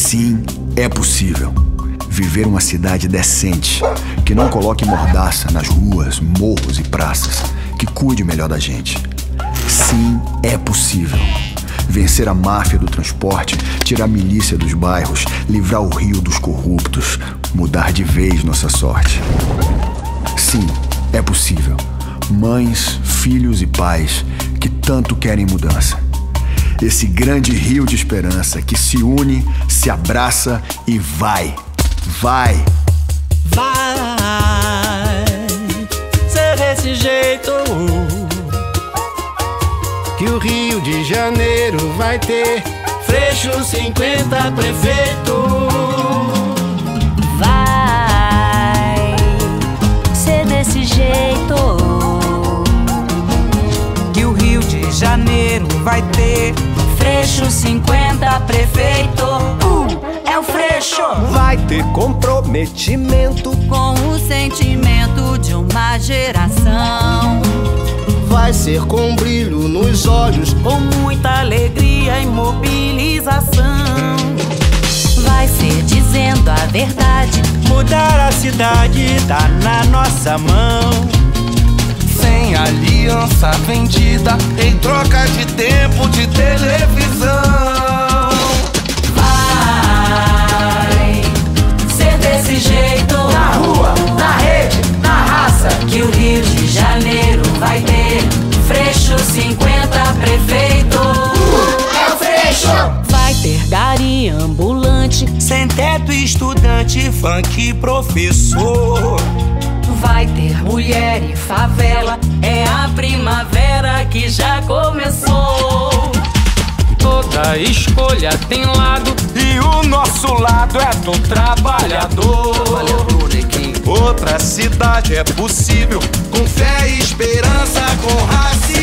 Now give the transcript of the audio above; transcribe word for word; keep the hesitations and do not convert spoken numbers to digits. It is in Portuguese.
Sim, é possível viver uma cidade decente, que não coloque mordaça nas ruas, morros e praças, que cuide melhor da gente. Sim, é possível vencer a máfia do transporte, tirar a milícia dos bairros, livrar o Rio dos corruptos, mudar de vez nossa sorte. Sim, é possível. Mães, filhos e pais que tanto querem mudança. Esse grande rio de esperança que se une, se abraça e vai. Vai! Vai ser desse jeito que o Rio de Janeiro vai ter Freixo cinquenta prefeito. Vai ser desse jeito que o Rio de Janeiro vai ter Freixo cinquenta prefeito. Uh, é o Freixo. Vai ter comprometimento com o sentimento de uma geração. Vai ser com brilho nos olhos, com muita alegria e mobilização. Vai ser dizendo a verdade. Mudar a cidade tá na nossa mão. Sem aliança vendida em troca de tempo de televisão. Vai ser desse jeito, na rua, na rede, na raça, que o Rio de Janeiro vai ter Freixo cinquenta prefeito. Uh, é o Freixo. Vai ter gari ambulante, sem teto estudante, funk professor. Vai ter mulher e favela, é a primavera que já começou. Toda escolha tem lado e o nosso lado é do trabalhador. Trabalhador, neguinho. Outra cidade é possível com fé e esperança, com raça.